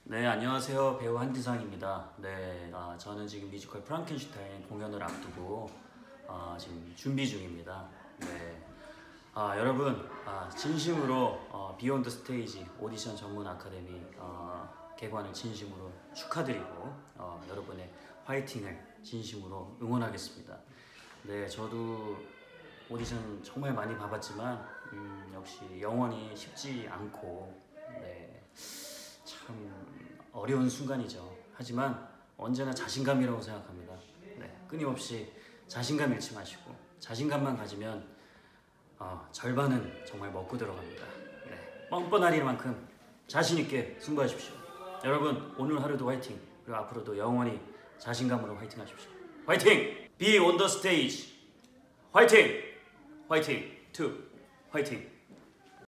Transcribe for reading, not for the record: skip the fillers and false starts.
네, 안녕하세요. 배우 한지상입니다. 네, 저는 지금 뮤지컬 프랑켄슈타인 공연을 앞두고 지금 준비 중입니다. 네, 여러분 진심으로 비욘드 스테이지 오디션 전문 아카데미 개관을 진심으로 축하드리고 여러분의 화이팅을 진심으로 응원하겠습니다. 네, 저도 오디션 정말 많이 봐봤지만 역시 영원히 쉽지 않고 네, 참 어려운 순간이죠. 하지만 언제나 자신감이라고 생각합니다. 네, 끊임없이 자신감 잃지 마시고 자신감만 가지면 절반은 정말 먹고 들어갑니다. 네, 뻔뻔하리는 만큼 자신 있게 승부하십시오. 여러분 오늘 하루도 화이팅! 그리고 앞으로도 영원히 자신감으로 화이팅 하십시오. 화이팅! Be on the stage! 화이팅! 화이팅! 2 화이팅!